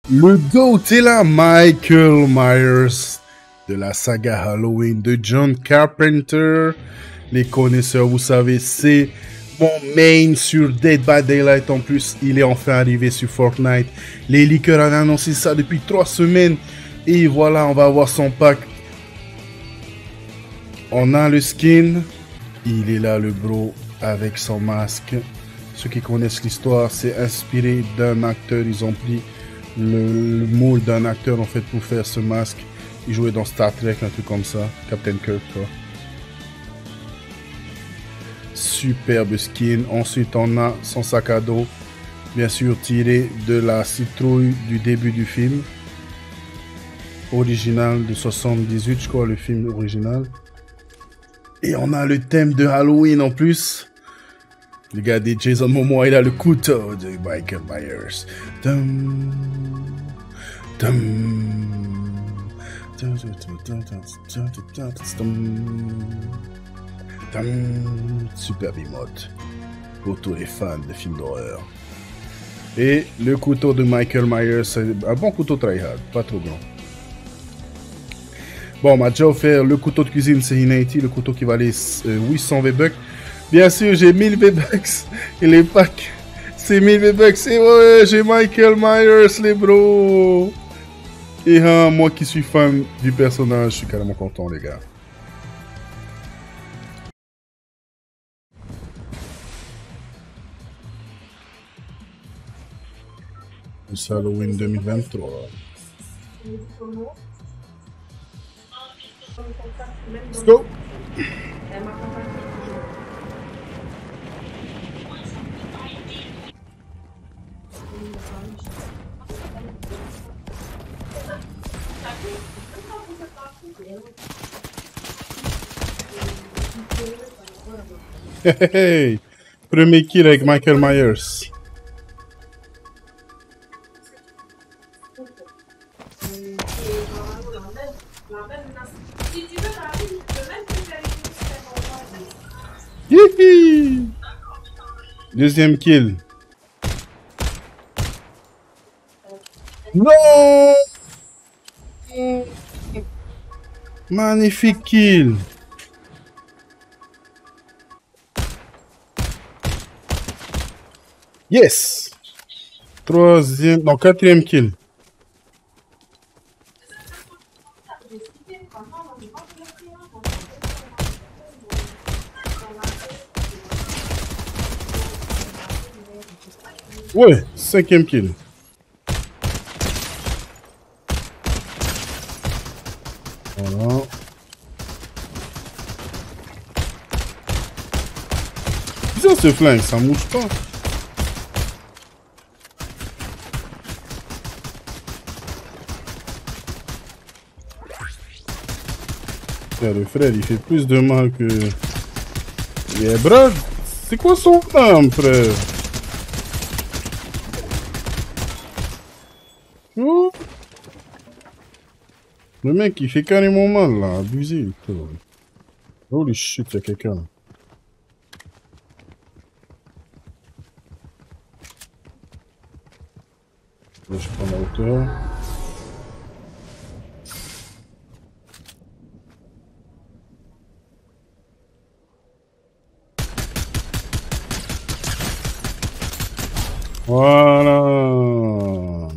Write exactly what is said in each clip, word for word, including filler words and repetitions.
Le GOAT est là, Michael Myers de la saga Halloween de John Carpenter. Les connaisseurs, vous savez, c'est mon main sur Dead by Daylight. En plus, il est enfin arrivé sur Fortnite. Les leakers avaient annoncé ça depuis trois semaines. Et voilà, on va avoir son pack. On a le skin. Il est là, le bro, avec son masque. Ceux qui connaissent l'histoire, c'est inspiré d'un acteur. Ils ont pris le, le moule d'un acteur en fait pour faire ce masque. Il jouait dans Star Trek, un truc comme ça. Captain Kirk, quoi. Superbe skin. Ensuite, on a son sac à dos. Bien sûr, tiré de la citrouille du début du film. Original de soixante-dix-huit, je crois, le film original. Et on a le thème de Halloween en plus. Regardez, Jason Momoa, il a le couteau de Michael Myers. Dum, dum, dum, dum, super emote pour tous les fans de films d'horreur. Et le couteau de Michael Myers, c'est un bon couteau tryhard, pas trop grand. Bon, on m'a déjà offert le couteau de cuisine, c'est Infinity, le couteau qui valait euh, huit cents V-Bucks. Bien sûr, j'ai mille V-Bucks et les packs, c'est mille V-Bucks. Et ouais, j'ai Michael Myers, les bros. Et hein, moi qui suis fan du personnage, je suis carrément content, les gars. C'est Halloween deux mille vingt-trois. Let's go. Hey, hey. Premier kill avec Michael Myers. Hihi. Deuxième kill. Non. Magnifique kill. Yes. Troisième, non, quatrième kill. Ouais, cinquième kill. Voilà. Bizarre ce flingue, ça mouche pas. Yeah, le frère, il fait plus de mal que... Yeah, bro, c'est quoi son âme, frère? Oh. Le mec, il fait carrément mal, là, abusé. Holy shit, il y a quelqu'un, là. Là, je prends la hauteur. Voilà.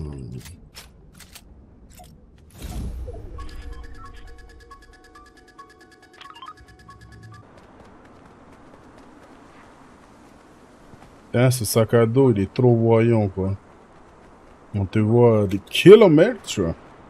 Putain, ce sac à dos, il est trop voyant, quoi. On te voit des kilomètres.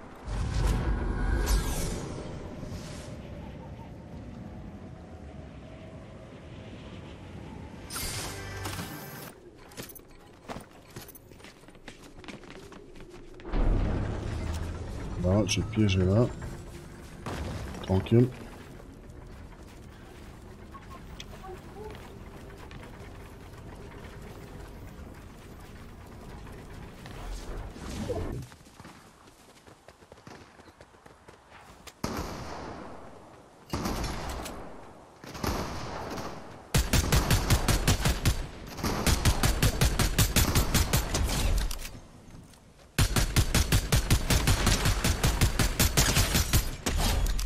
Là, j'ai piégé là. Tranquille.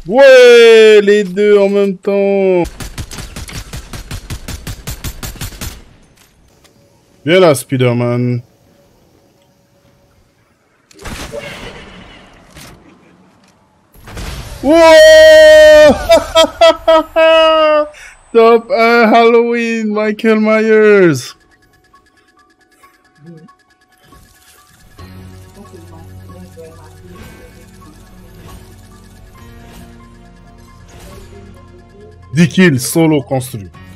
Ouais, les deux en même temps. Viens là, Spider-Man. Wow! Top un Halloween, Michael Myers. dix kills solo construit.